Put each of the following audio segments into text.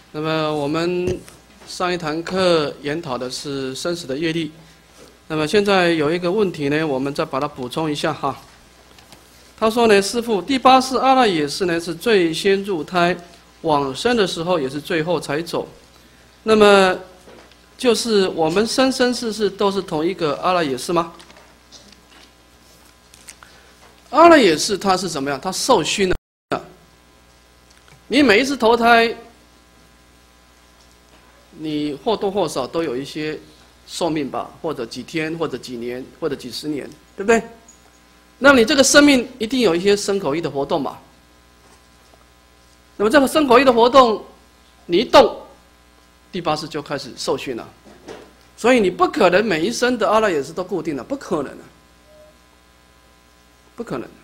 那么我们上一堂课研讨的是生死的业力。那么现在有一个问题呢，我们再把它补充一下哈。他说呢，师父，第八世阿赖耶识呢是最先入胎，往生的时候也是最后才走。那么就是我们生生世世都是同一个阿赖耶识吗？阿赖耶识它是怎么样？它受熏的。你每一次投胎，你或多或少都有一些寿命吧，或者几天，或者几年，或者几十年，对不对？那么你这个生命一定有一些身口意的活动嘛。那么这个身口意的活动，你一动，第八世就开始受训了。所以你不可能每一生的阿赖耶识都固定了，不可能的，不可能。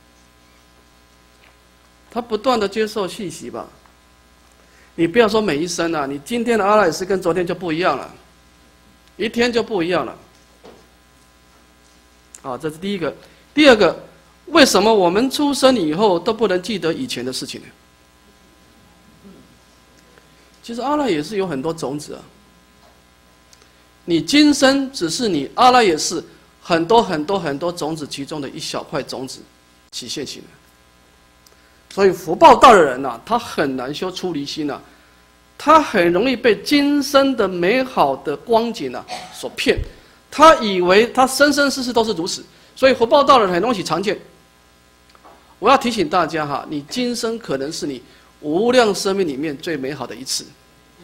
他不断的接受信息吧。你不要说每一生啊，你今天的阿赖耶识跟昨天就不一样了，一天就不一样了。好，这是第一个。第二个，为什么我们出生以后都不能记得以前的事情呢？其实阿赖耶识有很多种子啊。你今生只是你阿赖耶识很多种子其中的一小块种子起现行的。所以福报大的人啊，他很难修出离心啊，他很容易被今生的美好的光景啊所骗，他以为他生生世世都是如此，所以福报大的人很容易常见。我要提醒大家哈，你今生可能是你无量生命里面最美好的一次，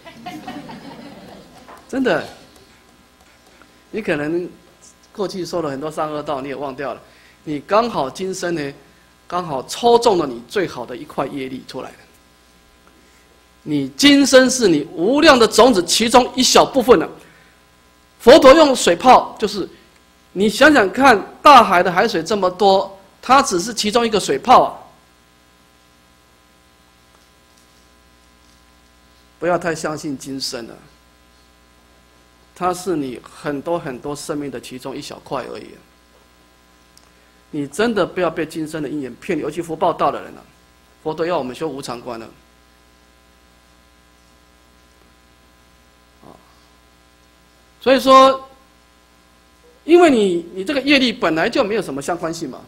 真的。你可能过去受了很多善恶道，你也忘掉了，你刚好今生呢，刚好抽中了你最好的一块业力出来了。你今生是你无量的种子其中一小部分了。佛陀用水泡，就是你想想看，大海的海水这么多，它只是其中一个水泡啊。不要太相信今生了，它是你很多生命的其中一小块而已。你真的不要被今生的因缘骗，尤其福报大的人啊，佛陀要我们修无常观了。所以说，因为你这个业力本来就没有什么相关性嘛，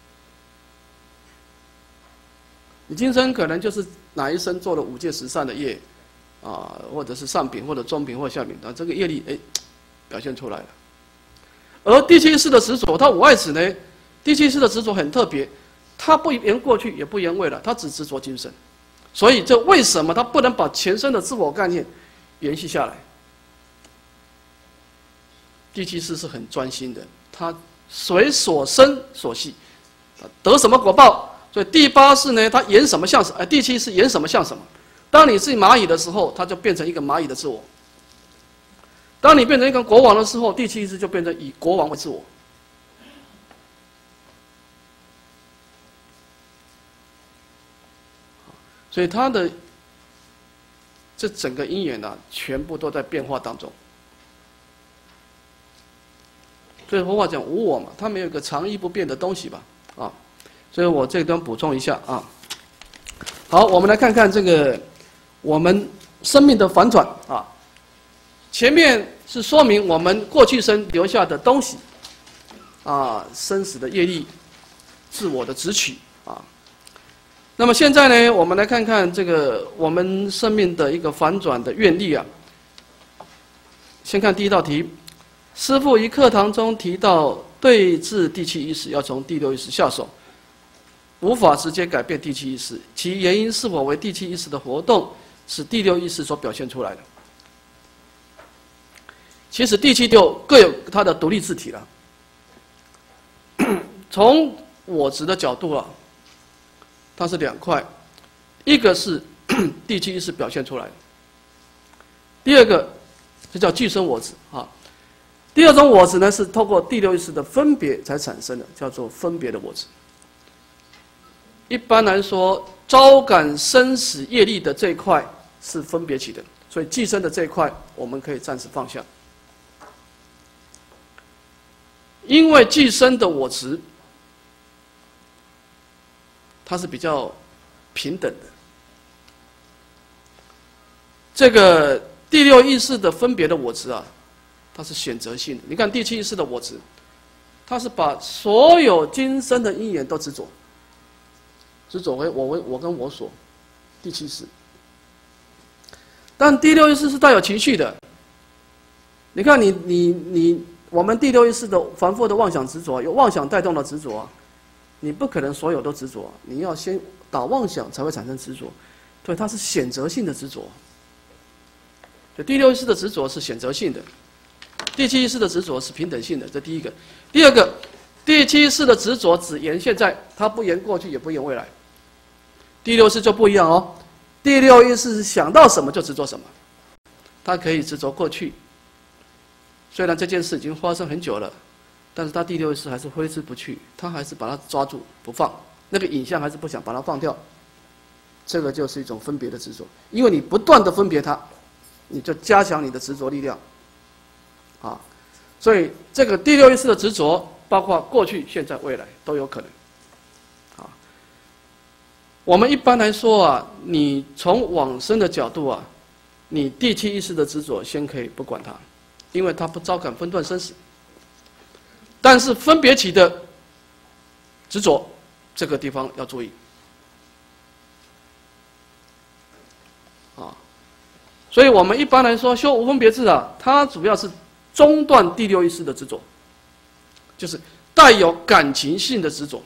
你今生可能就是哪一生做了5戒10善的业，或者是上品或者中品或下品，这个业力表现出来了。而第七世的执着，它无碍此呢？第七世的执着很特别，它不言过去也不言未来，它只执着今生。所以这为什么它不能把前生的自我概念延续下来？第七世是很专心的，它随所生所系，得什么果报。所以第八世呢，它演什么像什么，第七世演什么像什么。当你是蚂蚁的时候，它就变成一个蚂蚁的自我；当你变成一个国王的时候，第七世就变成以国王为自我。所以它的这整个因缘啊，全部都在变化当中。所以佛法讲无我嘛，它没有一个常一不变的东西吧，啊，所以我这段补充一下啊。好，我们来看看这个我们生命的反转啊。前面是说明我们过去生留下的东西，生死的业力，自我的执取啊。那么现在呢，我们来看看这个我们生命的一个反转的愿力啊。先看第一道题。师父于课堂中提到，对治第七意识要从第六意识下手，无法直接改变第七意识，其原因是否为第七意识的活动是第六意识所表现出来的？其实第七六各有它的独立自体了。从我执的角度啊，它是2块，一个是第七意识表现出来的，第二个这叫具身我执啊。第二种我执呢，是透过第六意识的分别才产生的，叫做分别的我执。一般来说，招感生死业力的这一块是分别起的，所以寄生的这一块我们可以暂时放下。因为寄生的我执，它是比较平等的， 这个第六意识的分别的我执啊，它是选择性的。你看第七意识的我执，它是把所有今生的因缘都执着，执着为我跟我所，第七意识。但第六意识是带有情绪的。你看我们第六意识的凡夫的妄想执着，有妄想带动的执着啊，你不可能所有都执着，你要先打妄想才会产生执着，所以它是选择性的执着。就第六意识的执着是选择性的，第七意识的执着是平等性的，这第一个。第二个，第七意识的执着只言现在，它不言过去，也不言未来。第六意识就不一样哦，第六意识是想到什么就执着什么，它可以执着过去。虽然这件事已经发生很久了，但是他第六意识还是挥之不去，他还是把它抓住不放，那个影像还是不想把它放掉。这个就是一种分别的执着，因为你不断的分别它，你就加强你的执着力量，啊，所以这个第六意识的执着，包括过去、现在、未来都有可能，啊。我们一般来说啊，你从往生的角度啊，你第七意识的执着先可以不管它。因为它不招感分段生死，但是分别起的执着，这个地方要注意啊。所以我们一般来说修无分别智啊，它主要是中断第六意识的执着，就是带有感情性的执着，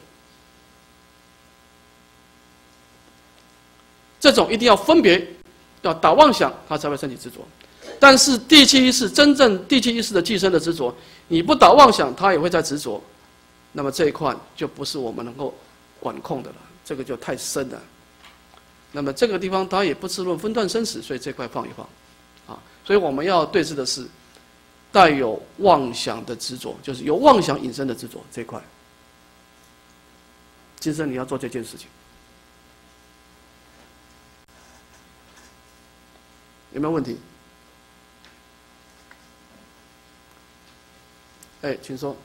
这种一定要分别，要打妄想，它才会升起执着。但是第七意识真正第七意识的寄生的执着，你不打妄想，它也会在执着，那么这一块就不是我们能够管控的了，这个就太深了。那么这个地方它也不自论分段生死，所以这块放一放，啊，所以我们要对峙的是带有妄想的执着，就是由妄想引申的执着这一块。今生你要做这件事情，有没有问题？哎，请说。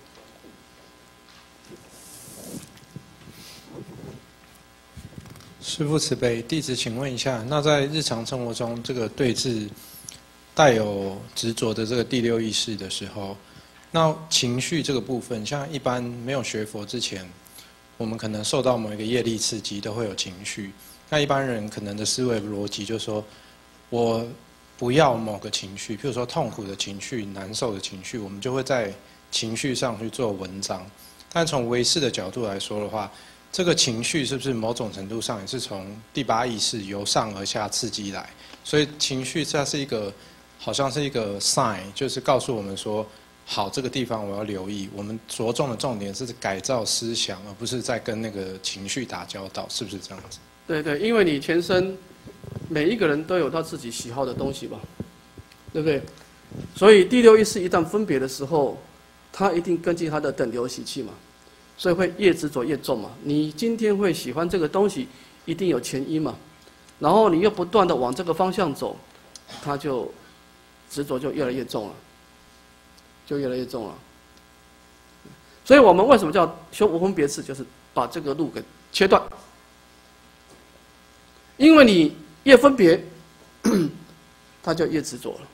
师父慈悲，弟子请问一下，那在日常生活中，这个对治带有执着的这个第六意识的时候，那情绪这个部分，像一般没有学佛之前，我们可能受到某一个业力刺激，都会有情绪。那一般人可能的思维逻辑就是说，我不要某个情绪，譬如说痛苦的情绪、难受的情绪，我们就会在情绪上去做文章。但从唯识的角度来说的话，这个情绪是不是某种程度上也是从第八意识由上而下刺激来？所以情绪它是一个，好像是一个 sign， 就是告诉我们说，好，这个地方我要留意。我们着重的重点是改造思想，而不是在跟那个情绪打交道，是不是这样子？ 对对，因为你全身每一个人都有他自己喜好的东西吧，对不对？所以第六意识一旦分别的时候，他一定根据他的等流习气嘛，所以会越执着越重嘛。你今天会喜欢这个东西，一定有前因嘛，然后你又不断的往这个方向走，他就执着就越来越重了，就越来越重了。所以我们为什么叫修无分别智，就是把这个路给切断。因为你越分别，他就越执着了，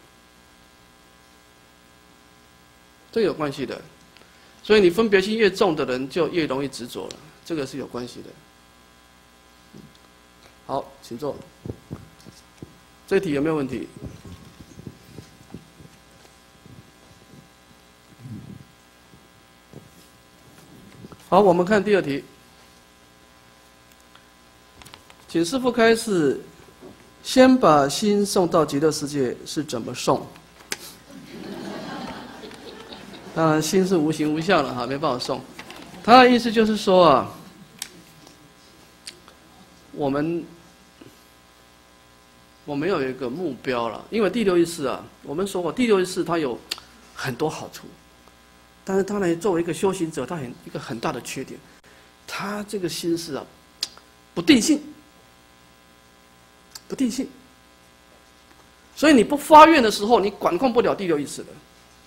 这有关系的。所以你分别心越重的人，就越容易执着了，这个是有关系的。好，请坐。这题有没有问题？好，我们看第二题。请师父开示，先把心送到极乐世界是怎么送？当然，心是无形无相了哈，没办法送。他的意思就是说啊，我们有一个目标了，因为第六意识啊，我们说过第六意识它有很多好处，但是它呢，作为一个修行者，它一个很大的缺点，它这个心思啊，不定性。不定性，所以你不发愿的时候，你管控不了第六意识的。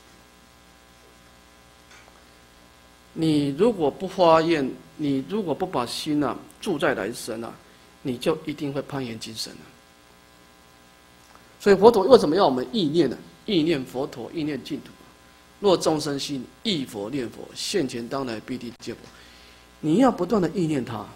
你如果不发愿，你如果不把心住在来生你就一定会攀缘今生所以佛陀为什么要我们意念呢？意念佛陀，意念净土。若众生心忆佛念佛，现前当来必定见佛。你要不断的意念它。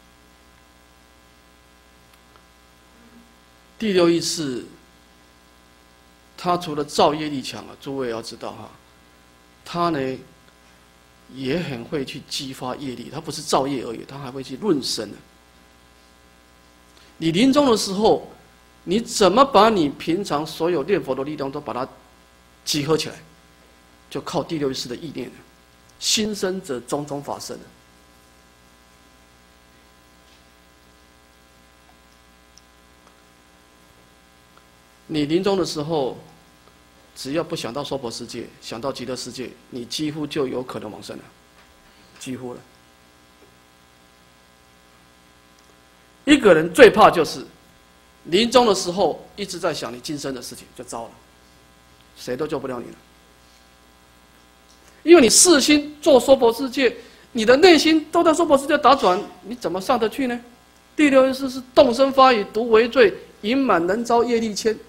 第六意识，它除了造业力强啊，诸位要知道哈，它呢也很会去激发业力，它不是造业而已，它还会去润生的。你临终的时候，你怎么把你平常所有念佛的力量都把它集合起来？就靠第六意识的意念了。心生则种种法生。你临终的时候，只要不想到娑婆世界，想到极乐世界，你几乎就有可能往生了，几乎了。一个人最怕就是临终的时候一直在想你今生的事情，就糟了，谁都救不了你了。因为你四心做娑婆世界，你的内心都在娑婆世界打转，你怎么上得去呢？第六意识是动身发语，独为罪，淫满能遭业力牵。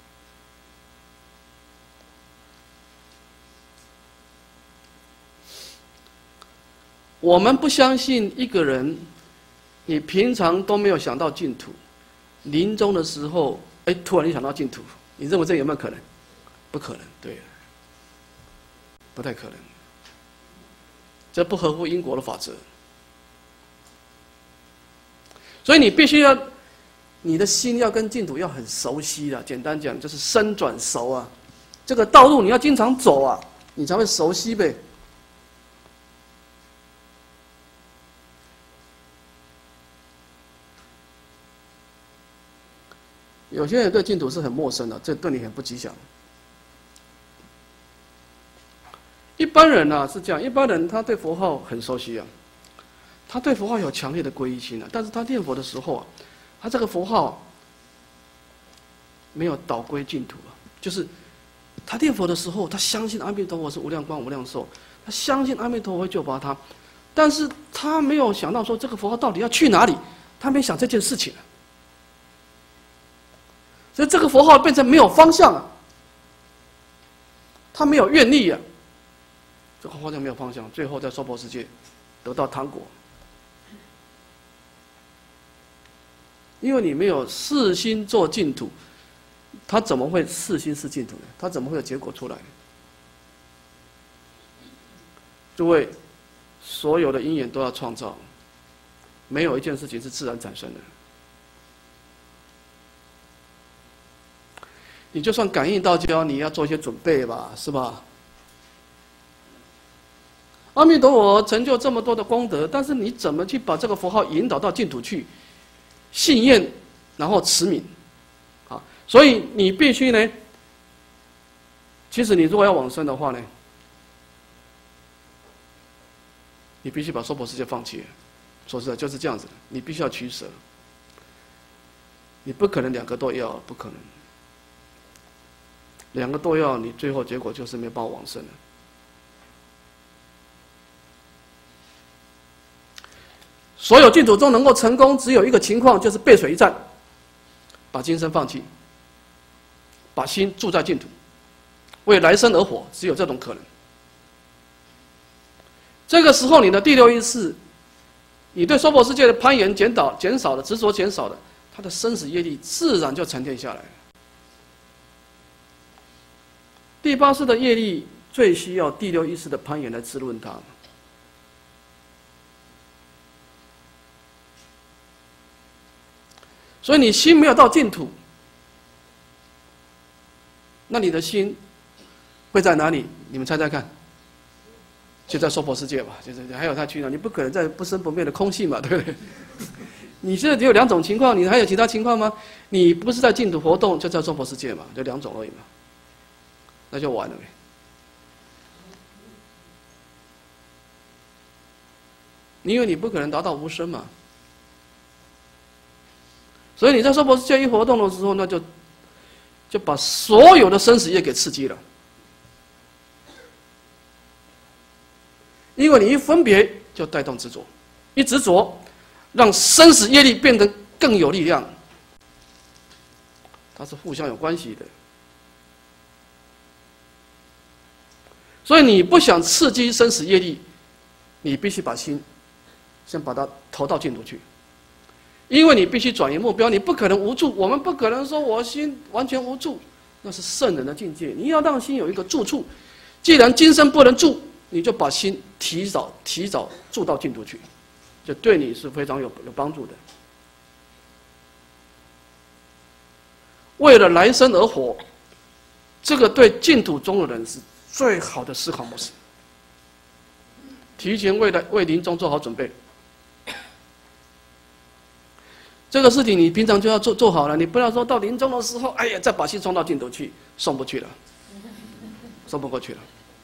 我们不相信一个人，你平常都没有想到净土，临终的时候，突然你想到净土，你认为这有没有可能？不可能，对了，不太可能。这不合乎因果的法则，所以你必须要，你的心要跟净土要很熟悉的。简单讲，就是生转熟啊，这个道路你要经常走啊，你才会熟悉呗。有些人对净土是很陌生的，这对你很不吉祥。一般人啊是这样，一般人他对佛号很熟悉啊，他对佛号有强烈的皈依心啊，但是他念佛的时候啊，他这个佛号没有导归净土啊，就是他念佛的时候，他相信阿弥陀佛是无量光无量寿，他相信阿弥陀佛会救拔他，但是他没有想到说这个佛号到底要去哪里，他没想这件事情啊，所以这个佛号变成没有方向啊，他没有愿力啊。这个方向没有方向，最后在娑婆世界得到糖果，因为你没有四心做净土，他怎么会四心是净土呢？他怎么会有结果出来呢？诸位，所有的因缘都要创造，没有一件事情是自然产生的。你就算感应道交，你要做一些准备吧，是吧？阿弥陀佛成就这么多的功德，但是你怎么去把这个佛号引导到净土去？信愿，然后持名，啊，所以你必须呢，其实你如果要往生的话呢，你必须把娑婆世界放弃。说实在就是这样子的，你必须要取舍，你不可能两个都要，不可能，两个都要，你最后结果就是没办法往生了。所有净土中能够成功，只有一个情况，就是背水一战，把今生放弃，把心住在净土，为来生而活，只有这种可能。这个时候，你的第六意识，你对娑婆世界的攀岩减少了，执着减少了，它的生死业力自然就沉淀下来了。第八识的业力最需要第六意识的攀岩来滋润它。所以你心没有到净土，那你的心会在哪里？你们猜猜看？就在娑婆世界吧，就是还有他去哪？你不可能在不生不灭的空性嘛，对不对？你现在只有两种情况，你还有其他情况吗？你不是在净土活动，就在娑婆世界嘛，就两种而已嘛，那就完了呗。因为你不可能达到无生嘛。所以你在娑婆世界一活动的时候，那就把所有的生死业给刺激了。因为你一分别，就带动执着，一执着，让生死业力变得更有力量。 它是互相有关系的。所以你不想刺激生死业力，你必须把心先把它投到净土去，因为你必须转移目标，你不可能无助。我们不可能说我心完全无助，那是圣人的境界。你要让心有一个住处，既然今生不能住，你就把心提早住到净土去，这对你是非常有帮助的。为了来生而活，这个对净土中的人是最好的思考模式。提前为临终做好准备，这个事情你平常就要做好了。你不要说到临终的时候，哎呀，再把心送到净土去，送不去了，送不过去了，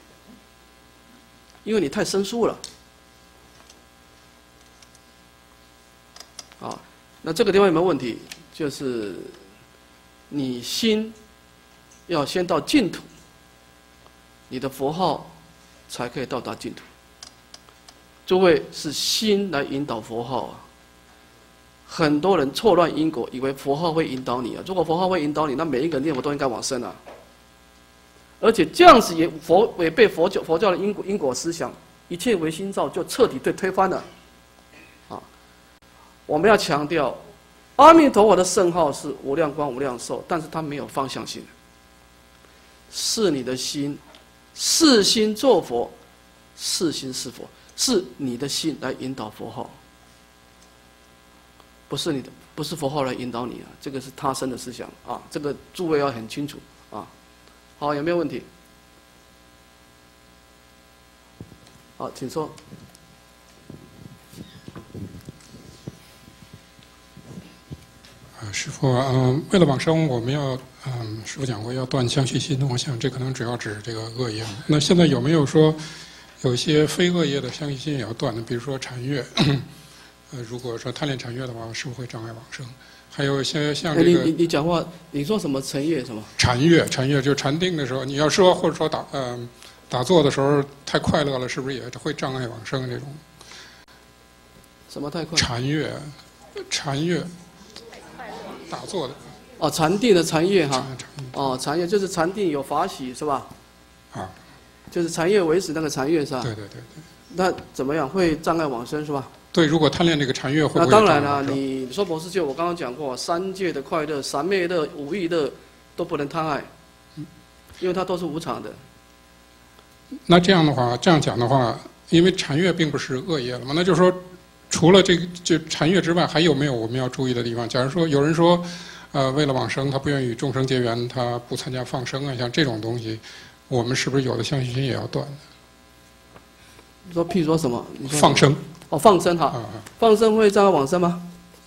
因为你太生疏了。啊，那这个地方有没有问题？就是你心要先到净土，你的佛号才可以到达净土。诸位是心来引导佛号啊！很多人错乱因果，以为佛号会引导你啊。如果佛号会引导你，那每一个念佛都应该往生啊。而且这样子也违背佛教的因果思想，一切唯心造，就彻底推翻了。啊，我们要强调，阿弥陀佛的圣号是无量光无量寿，但是它没有方向性，是你的心，是心作佛，是心是佛。是你的心来引导佛号，不是佛号来引导你啊！这个是他生的思想啊！这个诸位要很清楚啊！好，有没有问题？好，请说。 师父，为了往生，我们要，师父讲过要断相续心，我想这可能主要指这个恶业。那现在有没有说？有一些非恶业的相续心也要断的，比如说禅悦，如果说贪恋禅悦的话，是不是会障碍往生？还有一些像这个， 你讲话，你说什么禅悦什么？ 禅悦就是禅定的时候，你要说或者说打坐的时候太快乐了，是不是也会障碍往生这种？ 什么太快？ 禅悦，打坐的。 哦，禅定的禅悦哈。哦，禅悦就是禅定有法喜是吧？ 啊。 就是禅悦为止那个禅悦是吧？ 对。 那怎么样会障碍往生是吧？ 对，如果贪恋这个禅悦，会不会？ 那当然了，你说婆施戒，我刚刚讲过，三界的快乐、三昧乐、五欲乐都不能贪爱，因为它都是无常的。 那这样的话，这样讲的话，因为禅悦并不是恶业了嘛，那就是说，除了这个就禅悦之外，还有没有我们要注意的地方？假如说有人说，为了往生，他不愿意与众生结缘，他不参加放生啊，像这种东西。我们是不是有的相续心也要断的？ 你说，譬如说什么？你说放生。 哦，放生哈，放生会障碍往生吗？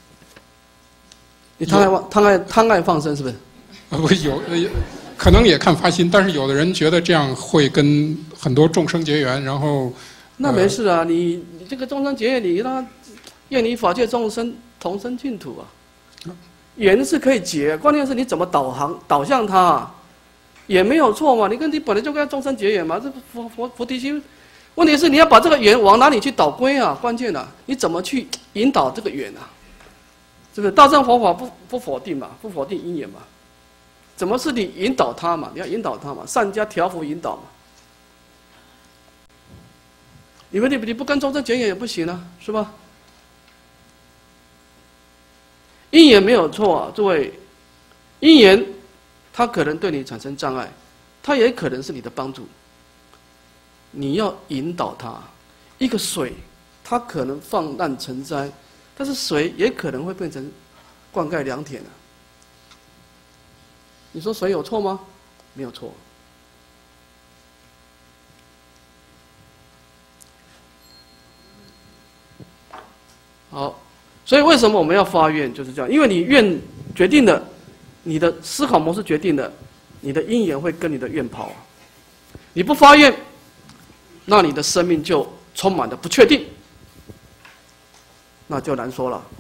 你贪爱放生是不是？ 不有可能也看发心，但是有的人觉得这样会跟很多众生结缘，然后那没事啊，你这个众生结缘，你让他愿你法界众生同生净土啊，缘是可以结，关键是你怎么导向他啊。也没有错嘛，你本来就跟众生结缘嘛，这菩提心。问题是你要把这个缘往哪里去导归啊？关键啊，你怎么去引导这个缘啊？是不是？大乘佛法不否定嘛，不否定因缘嘛？怎么是你引导他嘛？你要引导他嘛，善加调伏引导嘛。你不跟众生结缘也不行啊，是吧？因缘没有错啊，诸位，因缘。它可能对你产生障碍，它也可能是你的帮助。你要引导它。一个水，它可能放滥成灾，但是水也可能会变成灌溉良田啊。你说水有错吗？没有错。好，所以为什么我们要发愿？就是这样，因为你愿决定了。你的思考模式决定了，你的因缘会跟你的愿跑。你不发愿，那你的生命就充满了不确定，那就难说了。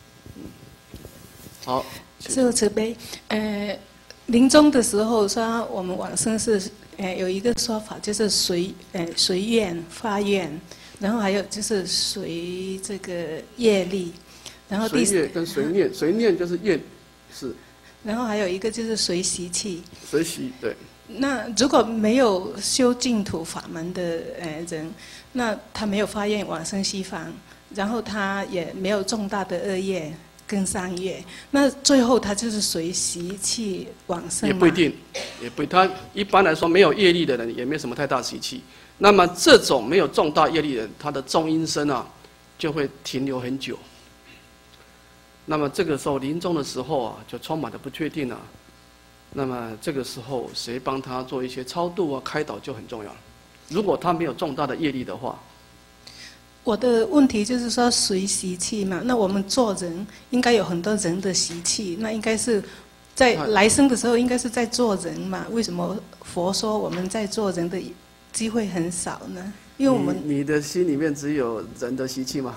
好， 师父慈悲。临终的时候说我们往生是有一个说法，就是随愿发愿，然后还有就是随这个业力，然后随业跟随念，随念就是愿是。 然后还有一个就是随习气。 随习对。 那如果没有修净土法门的人，那他没有发愿往生西方，然后他也没有重大的恶业跟善业，那最后他就是随习气往生吗？ 也不一定，也不，他一般来说没有业力的人也没什么太大习气。那么这种没有重大业力的人，他的重阴身啊就会停留很久。那么这个时候临终的时候啊，就充满了不确定啊。那么这个时候谁帮他做一些超度啊、开导就很重要了。如果他没有重大的业力的话， 我的问题就是说随习气嘛，那我们做人应该有很多人的习气，那应该是在来生的时候应该是在做人嘛？为什么佛说我们在做人的机会很少呢？因为我们你的心里面只有人的习气吗？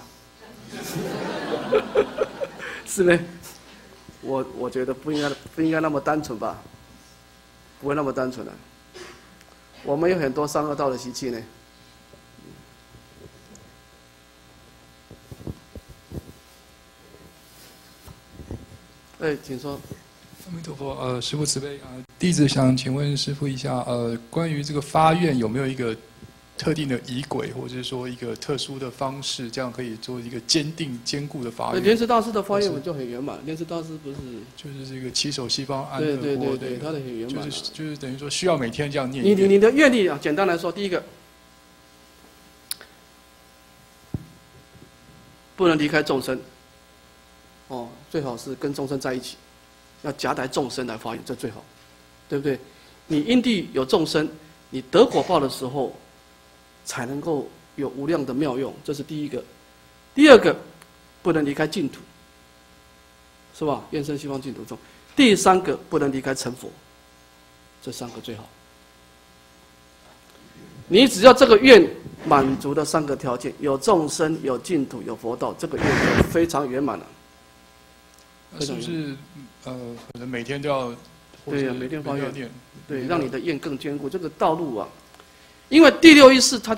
是没？我觉得不应该那么单纯吧，不会那么单纯的。我们有很多三恶道的习气呢。请说。 阿弥陀佛，师父慈悲弟子想请问师父一下，关于这个发愿有没有一个特定的仪轨，或者是说一个特殊的方式，这样可以做一个坚定坚固的发愿？ 莲池大师的发愿文就很圆满。莲池大师不是就是这个七手西方安乐国， 对，他的很圆满。 就是等于说需要每天这样念。 你的愿力啊，简单来说，第一个不能离开众生。最好是跟众生在一起，要夹带众生来发愿，这最好，对不对？你因地有众生，你得果报的时候，才能够有无量的妙用，这是第一个。第二个，不能离开净土，是吧？愿生西方净土中。第三个，不能离开成佛，这三个最好。你只要这个愿满足的三个条件，有众生、有净土、有佛道，这个愿就非常圆满了。 是不是可能每天都要？ 对呀，每天发愿，对，让你的愿更坚固。这个道路啊，因为第六意识它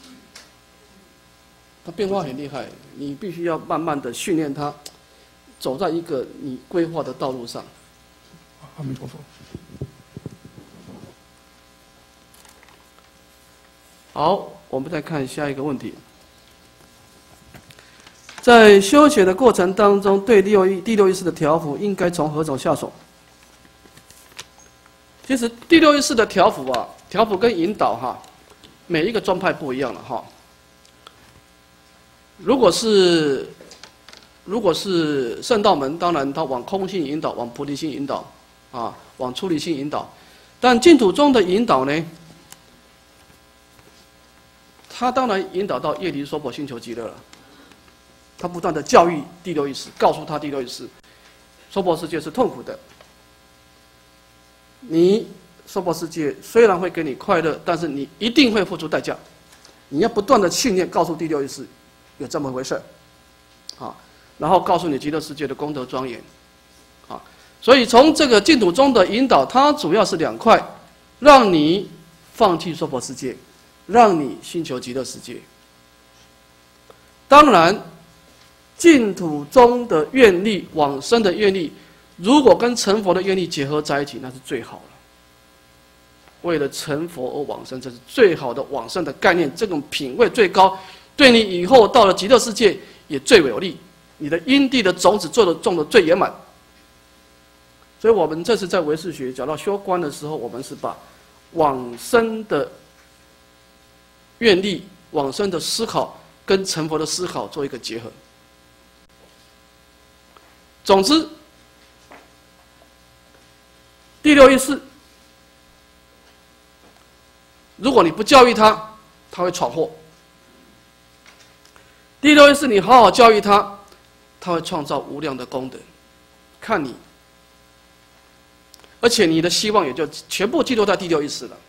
变化很厉害，你必须要慢慢的训练它，走在一个你规划的道路上。 阿弥陀佛。 好，我们再看下一个问题。在修学的过程当中，对第六意识的调伏应该从何种下手？其实第六意识的调伏啊，调伏跟引导哈，每一个宗派不一样了哈。如果是圣道门，当然他往空性引导，往菩提心引导，往出离心引导。但净土宗的引导呢，他当然引导到业离娑婆星球极乐了。他不断的教育第六意识，告诉他第六意识，娑婆世界是痛苦的。你娑婆世界虽然会给你快乐，但是你一定会付出代价。你要不断的训练，告诉第六意识有这么回事然后告诉你极乐世界的功德庄严所以从这个净土中的引导，它主要是两块，让你放弃娑婆世界，让你星球极乐世界。当然净土中的愿力，往生的愿力，如果跟成佛的愿力结合在一起，那是最好了。为了成佛而往生，这是最好的往生的概念，这种品位最高，对你以后到了极乐世界也最有利。你的因地的种子种的最圆满。所以我们这次在唯识学讲到修观的时候，我们是把往生的愿力、往生的思考跟成佛的思考做一个结合。总之，第六意识，如果你不教育他，他会闯祸；第六意识你好好教育他，他会创造无量的功德。看你，而且你的希望也就全部寄托在第六意识了。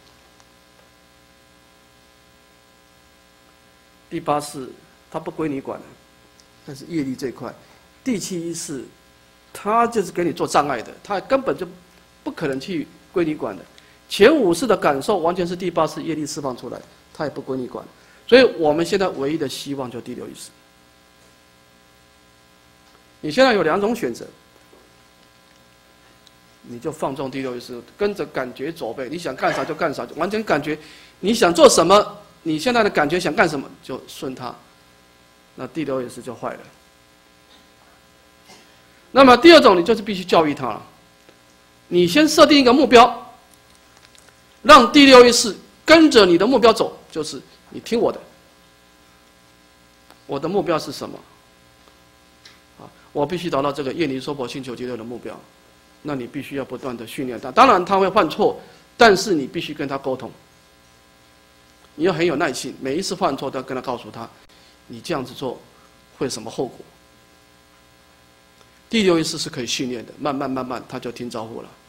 第八识它不归你管了，但是业力这一块，第七意识，它就是给你做障碍的，它根本就不可能去归你管的。前五识的感受完全是第八识业力释放出来，它也不归你管。所以我们现在唯一的希望就第六意识。你现在有两种选择， 你就放纵第六意识，跟着感觉走呗。你想干啥就干啥，完全感觉你想做什么，你现在的感觉想干什么就顺它，那第六意识就坏了。那么第二种，你就是必须教育它了。你先设定一个目标，让第六意识跟着你的目标走，就是你听我的。我的目标是什么？我必须达到这个厌离娑婆星球极乐的目标。那你必须要不断的训练他，当然他会犯错，但是你必须跟他沟通，你要很有耐心，每一次犯错都要跟他告诉他，你这样子做会有什么后果。第六意识是可以训练的，慢慢他就听招呼了。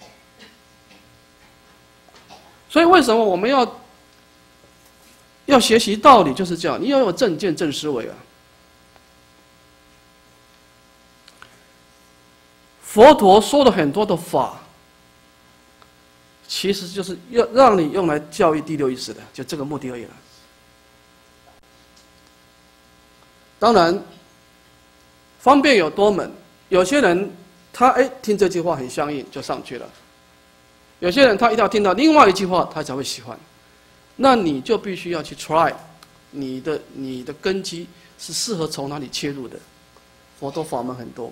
所以为什么我们要学习道理，就是这样，你要有正见正思维啊。佛陀说了很多的法，其实就是要让你用来教育第六意识的，就这个目的而已了。当然，方便有多门，有些人他听这句话很相应就上去了，有些人他一定要听到另外一句话他才会喜欢，那你就必须要去 try， 你的根基是适合从哪里切入的，佛陀法门很多。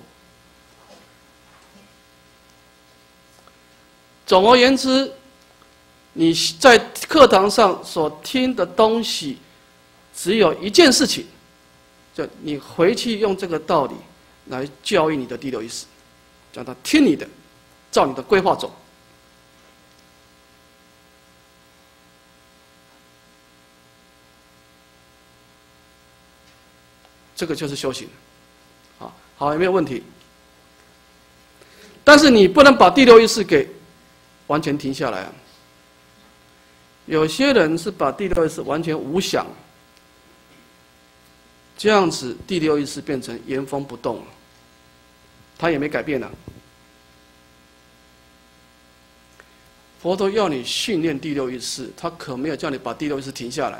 总而言之，你在课堂上所听的东西，只有一件事情，就你回去用这个道理来教育你的第六意识，让他听你的，照你的规划走。这个就是修行。好，有没有问题？但是你不能把第六意识给完全停下来啊！有些人是把第六意识完全无想，这样子第六意识变成原封不动了，他也没改变啊。佛陀要你训练第六意识，他可没有叫你把第六意识停下来。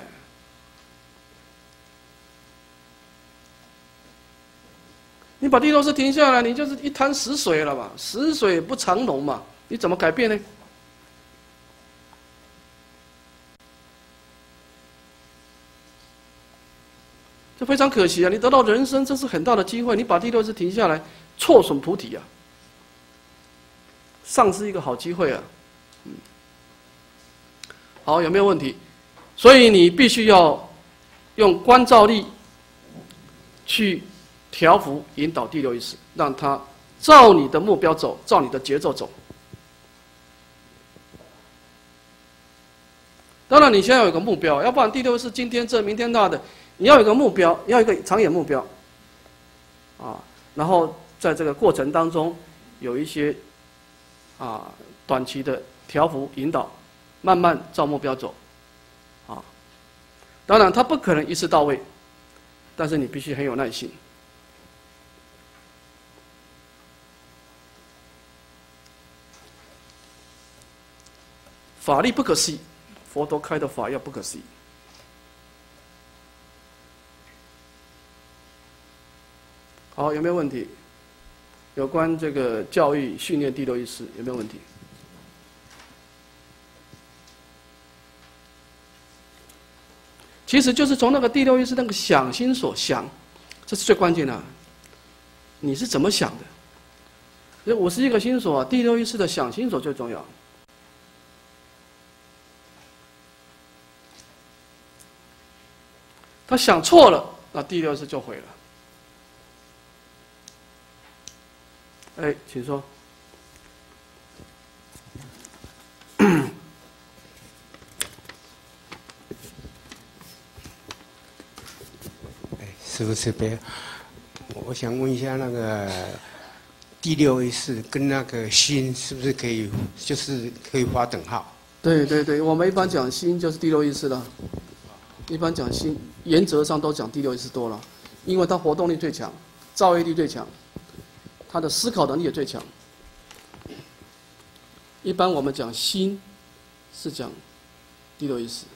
你把第六意识停下来，你就是一滩死水了嘛，死水不藏龙嘛，你怎么改变呢？这非常可惜啊！你得到人生，这是很大的机会，你把第六意识停下来，错损菩提啊，丧失一个好机会啊！好，有没有问题？所以你必须要用观照力去调伏、引导第六意识，让它照你的目标走，照你的节奏走。当然，你先要有个目标，要不然第六意识今天这明天那的。你要有个目标，要有一个长远目标，然后在这个过程当中有一些短期的调伏引导，慢慢照目标走，当然它不可能一次到位，但是你必须很有耐心。法力不可思议，佛陀开的法要不可思议。好，有没有问题？有关这个教育训练第六意识有没有问题？其实就是从那个第六意识那个想心所想，这是最关键的。你是怎么想的？51个心所，第六意识的想心所最重要。他想错了，那第六意识就毁了。请说。 师父慈悲，我想问一下，那个第六意识跟那个心是不是可以，就是可以划等号？ 对，我们一般讲心就是第六意识了。一般讲心，原则上都讲第六意识多了，因为它活动力最强，造业力最强，它的思考能力也最强。一般我们讲心，是讲第六意识。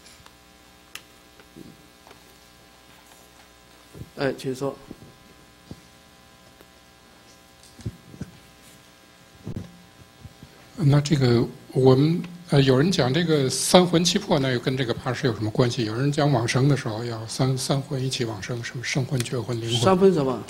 请说。 那这个我们有人讲这个三魂七魄，那又跟这个八识有什么关系？有人讲往生的时候要三魂一起往生，什么圣魂、觉魂、灵魂。 三分什么？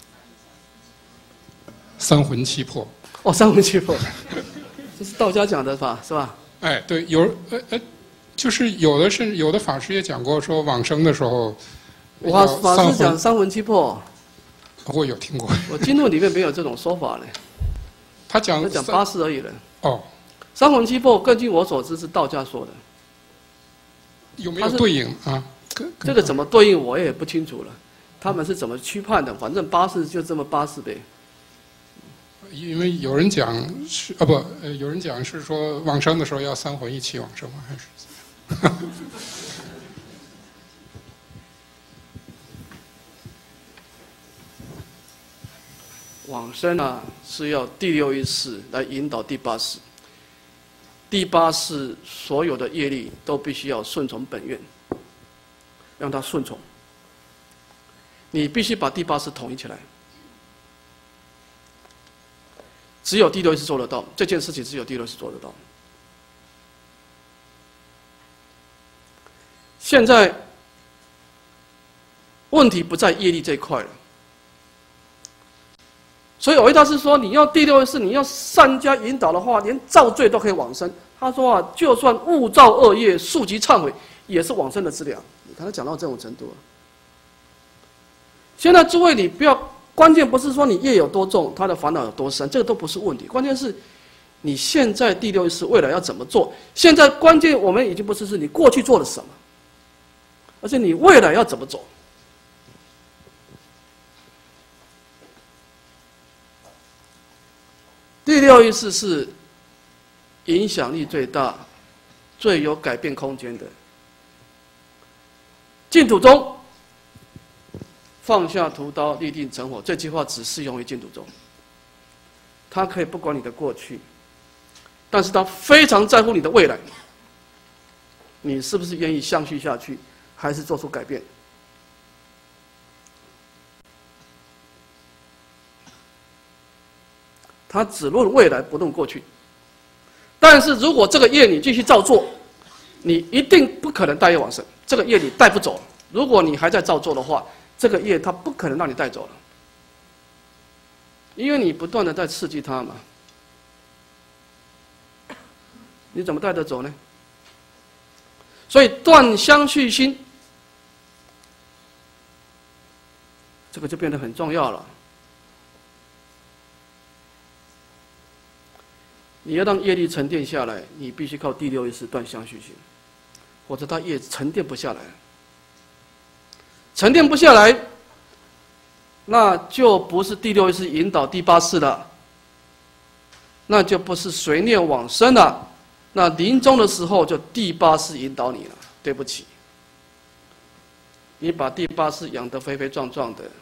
三魂七魄。 哦，三魂七魄，这是道家讲的吧？是吧？ 哎，对，就是有的法师也讲过，说往生的时候， 法师讲三魂七魄， 我有听过。 我经论里面没有这种说法呢。 他讲八识而已了。 哦， 三魂七魄，根据我所知是道家说的。 有没有对应啊？ 这个怎么对应我也不清楚了。他们是怎么区判的？反正八识就这么八识呗。 因为有人讲是有人讲是说往生的时候要三魂一起往生吗？还是？ 往生啊，是要第六意识来引导第八识。第八识所有的业力都必须要顺从本愿，让它顺从。你必须把第八识统一起来。只有第六意识做得到，这件事情只有第六意识做得到。现在问题不在业力这一块了，所以藕益大师说，你要第六意识，你要善加引导的话，连造罪都可以往生。他说啊，就算误造恶业，速即忏悔，也是往生的资粮。你看他讲到这种程度了。现在诸位，你不要。关键不是说你业有多重，他的烦恼有多深，这个都不是问题。关键是，你现在第六意识未来要怎么做？现在关键我们已经不是你过去做了什么，而是你未来要怎么走。第六意识是影响力最大、最有改变空间的。净土中。放下屠刀，立定成佛，这句话只适用于净土宗。他可以不管你的过去，但是他非常在乎你的未来。你是不是愿意相续下去，还是做出改变？他只论未来，不论过去。但是如果这个业你继续照做，你一定不可能带业往生。这个业你带不走。如果你还在照做的话，这个业它不可能让你带走了，因为你不断的在刺激它嘛。你怎么带得走呢？所以断相续心，这个就变得很重要了。你要让业力沉淀下来，你必须靠第六意识断相续心，否则它业沉淀不下来。沉淀不下来，那就不是第六意识引导第八识了，那就不是随念往生了，那临终的时候就第八识引导你了。对不起，你把第八识养得肥肥壮壮的，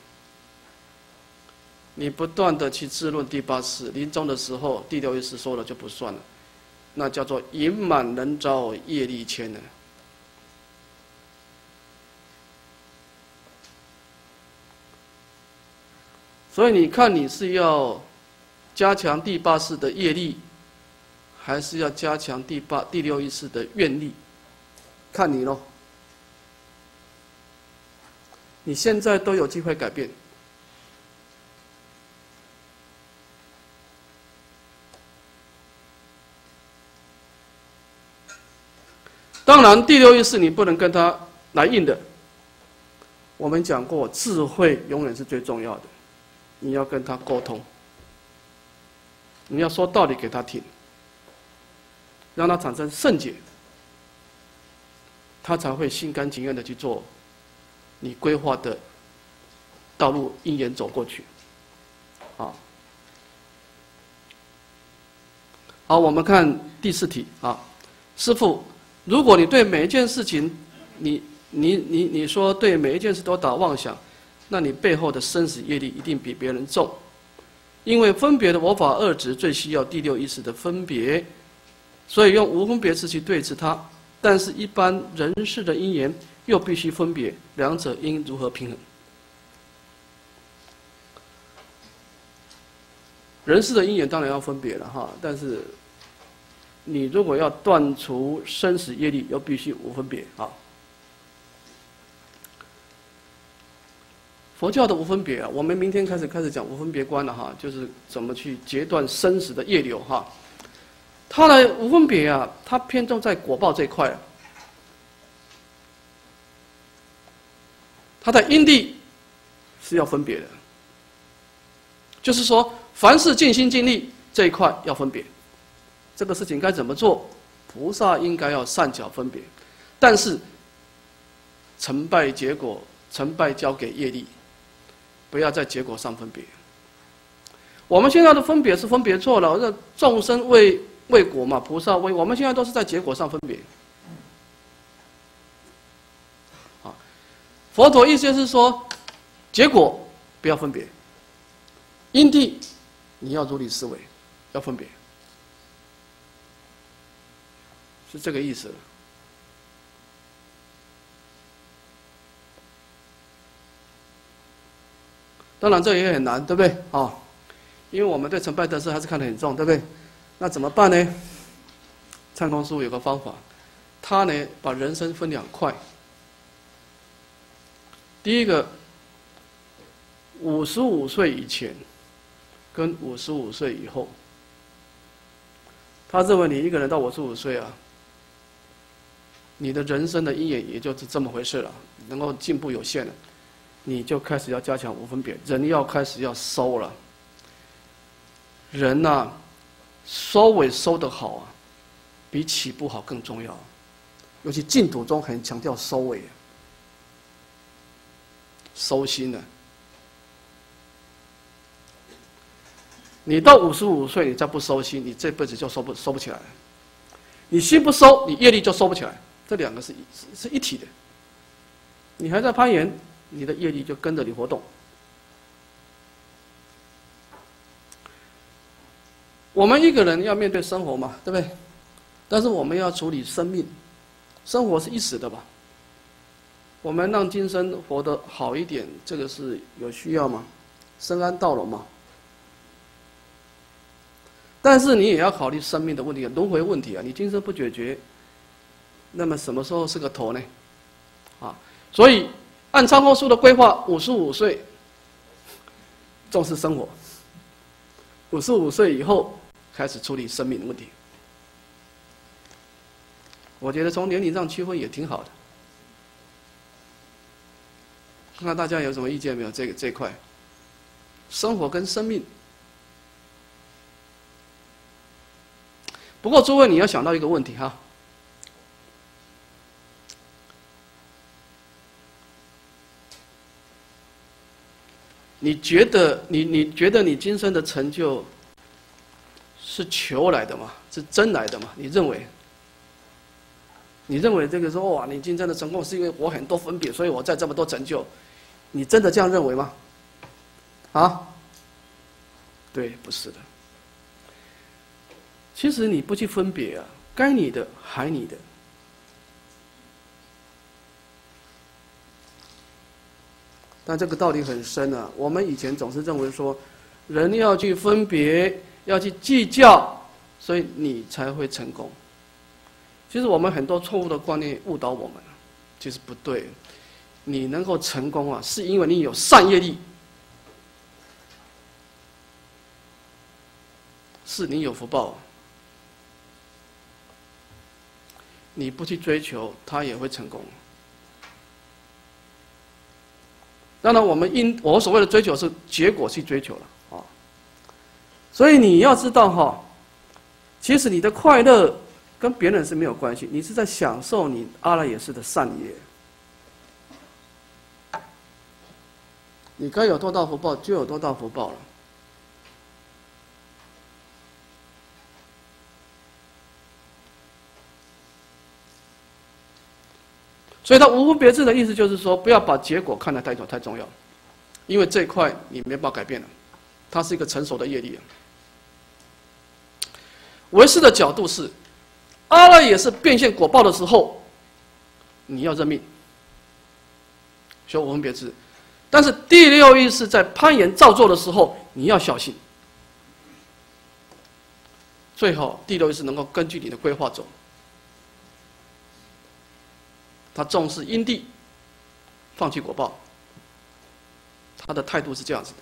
你不断的去自论第八识，临终的时候第六意识说了就不算了，那叫做隐满人招业力牵呢。所以你看，你是要加强第八识的业力，还是要加强第六意识的愿力？看你咯。你现在都有机会改变。当然，第六意识你不能跟他来硬的。我们讲过，智慧永远是最重要的。你要跟他沟通，你要说道理给他听，让他产生圣解，他才会心甘情愿的去做你规划的道路，因缘走过去。好，好，我们看第4题啊，师父，如果你对每一件事情，你说对每一件事都打妄想。那你背后的生死业力一定比别人重，因为分别的我法二执最需要第六意识的分别，所以用无分别智去对治它。但是，一般人世的因缘又必须分别，两者应如何平衡？人世的因缘当然要分别了哈，但是你如果要断除生死业力，又必须无分别啊。佛教的无分别啊，我们明天开始讲无分别观了哈，就是怎么去截断生死的业流哈。它的无分别啊，它偏重在果报这一块。它的因地是要分别的，就是说，凡事尽心尽力这一块要分别。这个事情该怎么做？菩萨应该要善巧分别，但是成败结果，成败交给业力，不要在结果上分别。我们现在的分别是分别错了，这众生为果嘛，菩萨为，我们现在都是在结果上分别。啊，佛陀意思就是说，结果不要分别，因地你要如理思维，要分别。是这个意思了。当然，这也很难，对不对？啊，因为我们对成败得失还是看得很重，对不对？那怎么办呢？禅空师有个方法，他呢把人生分两块。第一个，55岁以前，跟55岁以后。他认为你一个人到55岁啊。你的人生的因缘也就是这么回事了，能够进步有限了，你就开始要加强无分别，人要开始要收了。人呐，收尾收得好啊，比起步好更重要。尤其净土中很强调收尾，收心了。你到55岁，你再不收心，你这辈子就收不起来了。你心不收，你业力就收不起来。这两个是一体的。你还在攀岩，你的业力就跟着你活动。我们一个人要面对生活嘛，对不对？但是我们要处理生命，生活是一时的吧？我们让今生活得好一点，这个是有需要吗？生安道隆嘛。但是你也要考虑生命的问题，轮回问题啊！你今生不解决。那么什么时候是个头呢？啊，所以按参考书的规划，55岁重视生活，55岁以后开始处理生命的问题。我觉得从年龄上区分也挺好的。看看大家有什么意见没有？这一块，生活跟生命。不过诸位你要想到一个问题哈。你觉得你今生的成就是求来的吗？是真来的吗？你认为这个说哇，你今生的成功是因为我很多分别，所以我在这么多成就，你真的这样认为吗？啊？对，不是的。其实你不去分别啊，该你的还你的。但这个道理很深啊！我们以前总是认为说，人要去分别，要去计较，所以你才会成功。其实我们很多错误的观念误导我们，其实不对。你能够成功啊，是因为你有善业力，是你有福报。你不去追求，他也会成功。当然，我所谓的追求是结果去追求了啊。所以你要知道哈，其实你的快乐跟别人是没有关系，你是在享受你阿赖耶识的善业。你该有多大福报就有多大福报了。所以他无分别智的意思就是说，不要把结果看得太重要，因为这一块你没办法改变了，它是一个成熟的业力。唯识的角度是，阿赖耶识变现果报的时候，你要认命，修无分别智；但是第六意识在攀岩造作的时候，你要小心。 最好第六意识能够根据你的规划走。他重视因地，放弃果报，他的态度是这样子的。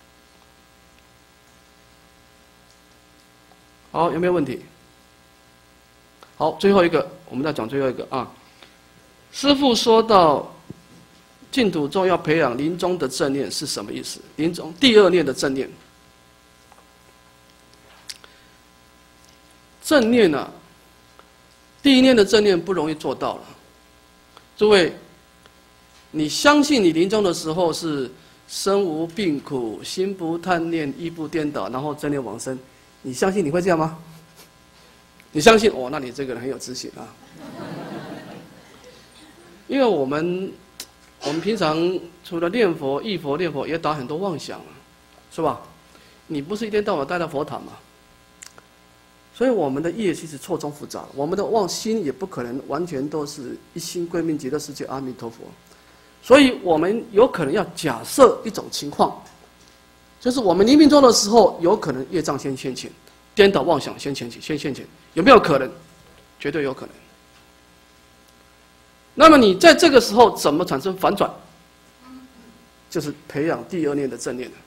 好，有没有问题？好，最后一个，我们再讲最后一个啊。师父说到净土中要培养临终的正念是什么意思？临终第二念的正念，正念啊，第一念的正念不容易做到了。诸位，你相信你临终的时候是身无病苦，心不贪念，意不颠倒，然后正念往生，你相信你会这样吗？你相信哦，那你这个人很有自信啊。因为我们平常除了念佛、忆佛、念佛，也打很多妄想，是吧？你不是一天到晚待在佛堂嘛？所以我们的业其实错综复杂，我们的妄心也不可能完全都是一心归命极乐世界阿弥陀佛。所以我们有可能要假设一种情况，就是我们临命终的时候，有可能业障先现前，颠倒妄想先现前，有没有可能？绝对有可能。那么你在这个时候怎么产生反转？就是培养第二念的正念。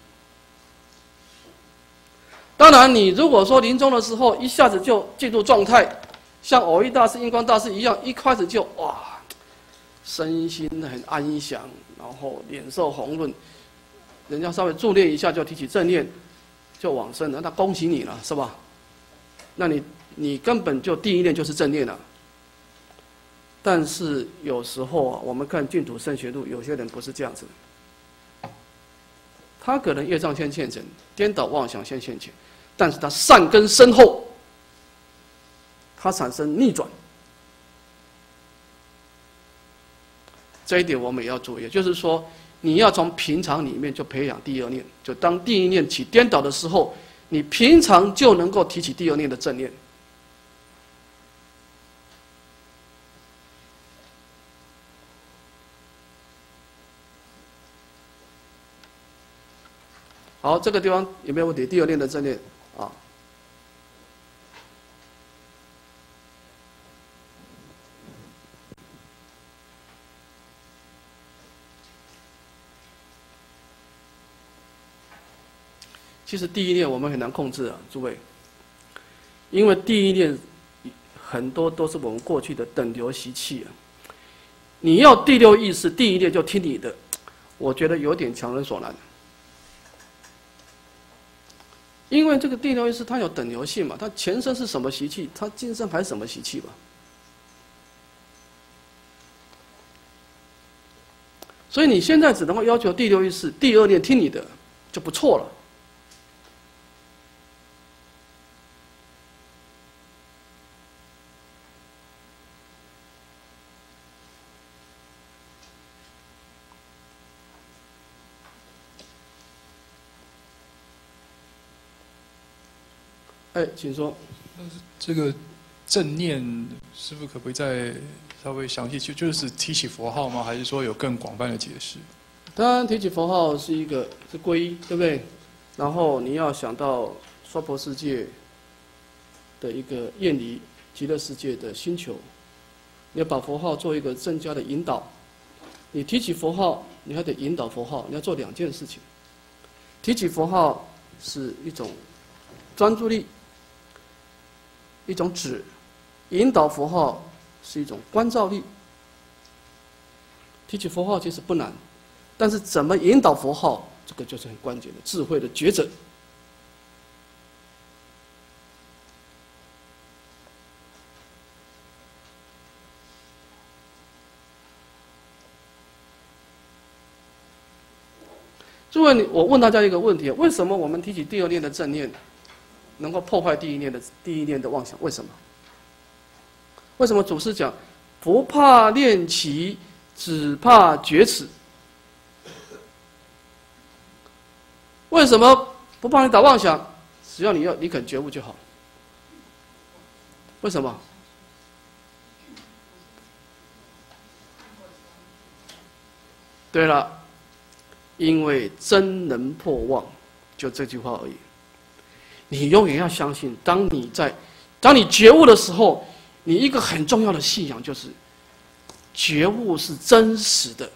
当然，你如果说临终的时候一下子就进入状态，像偶益大师、印光大师一样，一开始就哇，身心很安详，然后脸色红润，人家稍微助念一下就提起正念，就往生了，那恭喜你了，是吧？那你根本就第一念就是正念了。但是有时候啊，我们看净土圣学录，有些人不是这样子的，他可能业障先现前，颠倒妄想先现前，但是他善根深厚，他产生逆转，这一点我们也要注意。也就是说，你要从平常里面就培养第二念，就当第一念起颠倒的时候，你平常就能够提起第二念的正念。好，这个地方有没有问题？第二念的正念啊。其实第一念我们很难控制啊，诸位，因为第一念很多都是我们过去的等流习气啊。你要第六意识第一念就听你的，我觉得有点强人所难。因为这个第六意识它有等流性嘛，它前生是什么习气，它今生还是什么习气吧。所以你现在只能够要求第六意识第二念听你的就不错了。哎，请说。 这个正念，师父可不可以再稍微详细？就是提起佛号吗？还是说有更广泛的解释？ 当然，提起佛号是一个是皈依，对不对？然后你要想到娑婆世界的一个厌离极乐世界的星球，你要把佛号做一个增加的引导。你提起佛号，你还得引导佛号，你要做两件事情。提起佛号是一种专注力。一种指，引导佛号是一种关照力。提起佛号其实不难，但是怎么引导佛号，这个就是很关键的智慧的抉择。诸位，我问大家一个问题：为什么我们提起第二念的正念？能够破坏第一念的妄想，为什么？为什么祖师讲不怕练习，只怕觉迟？为什么不怕你打妄想？只要你肯觉悟就好。为什么？对了，因为真能破妄，就这句话而已。 你永远要相信，当你觉悟的时候，你一个很重要的信仰就是，觉悟是真实的，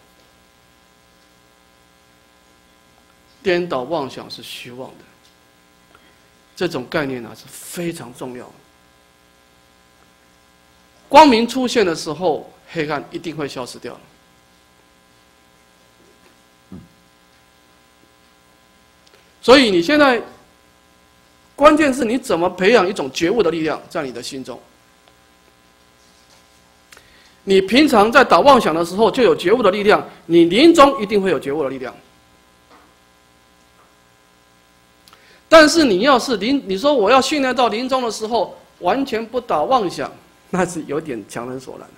颠倒妄想是虚妄的。这种概念是非常重要的。光明出现的时候，黑暗一定会消失掉了。所以你现在，关键是你怎么培养一种觉悟的力量在你的心中。你平常在打妄想的时候就有觉悟的力量，你临终一定会有觉悟的力量。但是你要是你说我要训练到临终的时候完全不打妄想，那是有点强人所难的。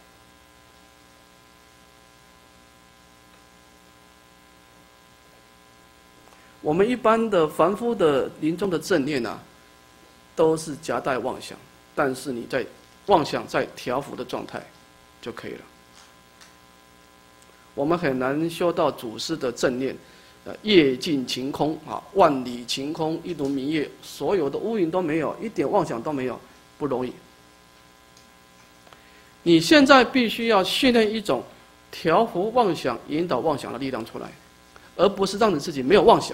我们一般的凡夫的临终的正念都是夹带妄想，但是你在妄想在调伏的状态就可以了。我们很难修到祖师的正念，夜尽晴空万里晴空，一如明月，所有的乌云都没有，一点妄想都没有，不容易。你现在必须要训练一种调伏妄想、引导妄想的力量出来，而不是让你自己没有妄想。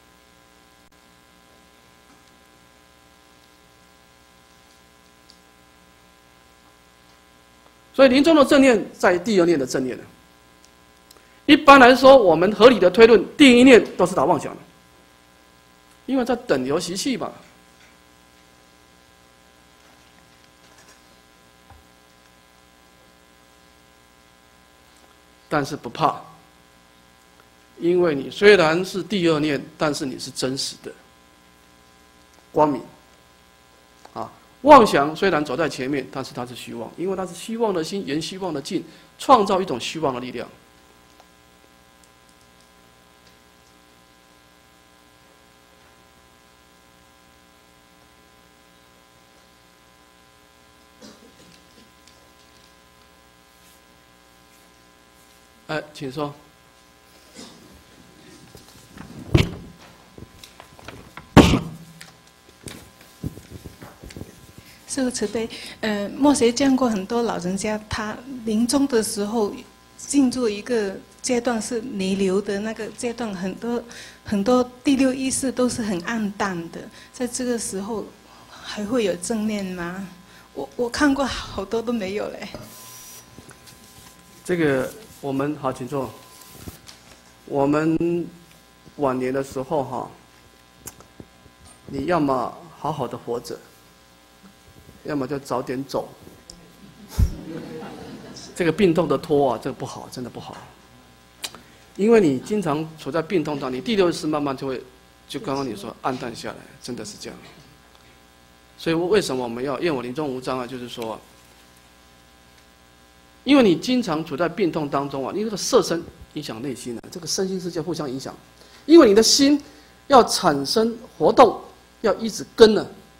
所以临终的正念在第二念的正念。一般来说，我们合理的推论，第一念都是打妄想的，因为在等流习气嘛。但是不怕，因为你虽然是第二念，但是你是真实的光明。妄想虽然走在前面，但是它是虚妄，因为它是虚妄的心沿虚妄的境，创造一种虚妄的力量。请说。 师父慈悲，末学见过很多老人家，他临终的时候进入一个阶段是弥留的那个阶段，很多第六意识都是很暗淡的，在这个时候还会有正念吗？我看过好多都没有嘞。 这个我们好，请坐。我们晚年的时候你要么好好的活着，要么就早点走。这个病痛的拖这个不好，真的不好。因为你经常处在病痛当中，你第六意识慢慢就会，就刚刚你说暗淡下来，真的是这样。所以为什么我们要愿我临终无障碍？就是说，因为你经常处在病痛当中你这个色身影响内心这个身心世界互相影响，因为你的心要产生活动，要一直根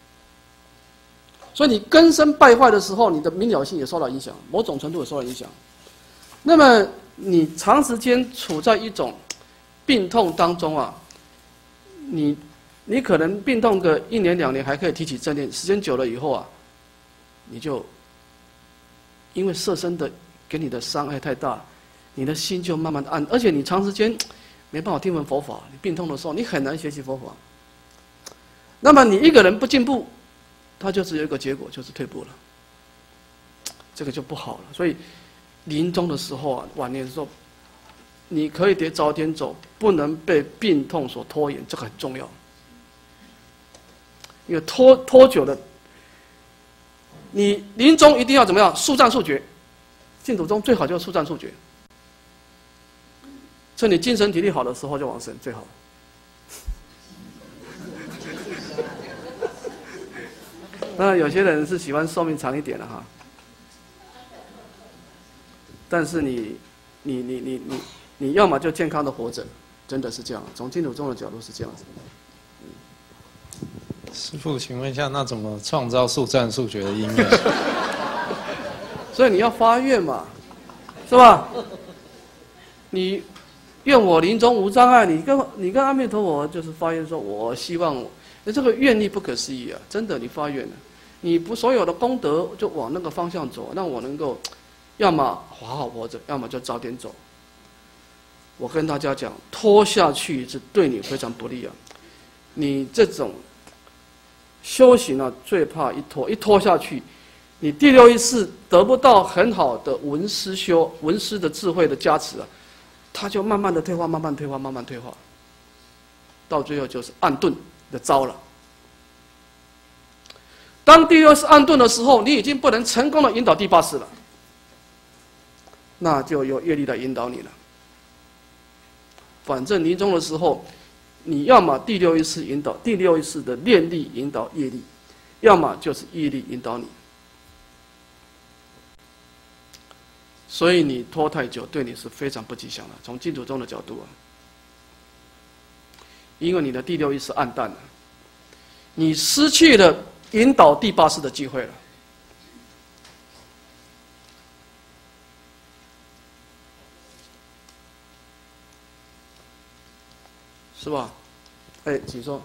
所以你根深败坏的时候，你的明了性也受到影响，某种程度也受到影响。那么你长时间处在一种病痛当中你可能病痛个1年2年还可以提起正念，时间久了以后你就因为色身的给你的伤害太大，你的心就慢慢的暗，而且你长时间没办法听闻佛法，你病痛的时候你很难学习佛法。那么你一个人不进步，他就只有一个结果，就是退步了，这个就不好了。所以临终的时候晚年的时候，你可以得早点走，不能被病痛所拖延，这个很重要。因为拖久了，你临终一定要怎么样？速战速决。净土中最好就是速战速决，趁你精神体力好的时候就往生最好。当然有些人是喜欢寿命长一点的但是你要么就健康的活着，真的是这样。从净土中的角度是这样子。 师父，请问一下，那怎么创造速战速决的因缘？ 所以你要发愿嘛，是吧？你愿我临终无障碍。你跟阿弥陀佛就是发愿说，我希望，这个愿力不可思议啊！真的，你发愿了，你不所有的功德就往那个方向走，让我能够，要么好好活着，要么就早点走。我跟大家讲，拖下去是对你非常不利啊！你这种修行啊，最怕一拖下去，你第六意识得不到很好的闻思的智慧的加持啊，它就慢慢的退化，慢慢退化，慢慢退化，到最后就是暗顿的糟了。当第六意识暗顿的时候，你已经不能成功的引导第八识了，那就由业力来引导你了。反正临终的时候，你要么第六意识引导第六意识的念力引导业力，要么就是业力引导你。所以你拖太久，对你是非常不吉祥的。从净土宗的角度啊，因为你的第六意识暗淡了，你失去了引导第八识的机会了。是吧？哎，请说。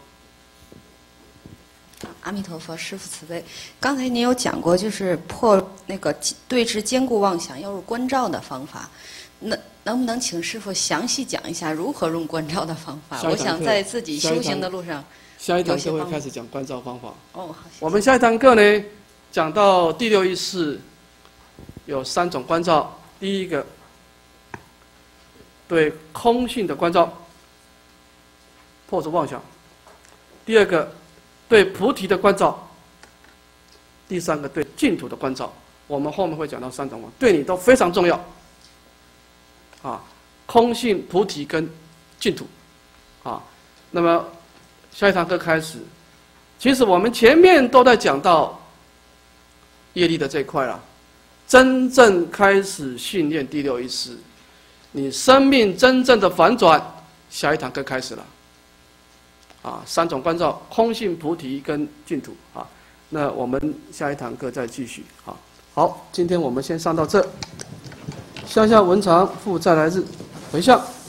阿弥陀佛，师父慈悲。刚才您有讲过，就是破那个对治坚固妄想要用关照的方法，能不能请师父详细讲一下如何用关照的方法？我想在自己修行的路上， 下一堂课会开始讲关照方法。 哦，好。 我们下一堂课呢，讲到第六意识有3种关照。第一个，对空性的关照，破除妄想；第二个，对菩提的关照；第三个，对净土的关照。我们后面会讲到3种，对你都非常重要。啊，空性、菩提跟净土。啊，那么下一堂课开始，其实我们前面都在讲到业力的这一块了。真正开始训练第六意识，你生命真正的反转，下一堂课开始了。啊，3种关照：空性、菩提跟净土。啊，那我们下一堂课再继续。啊，好，今天我们先上到这。向下文长复再来日，回向。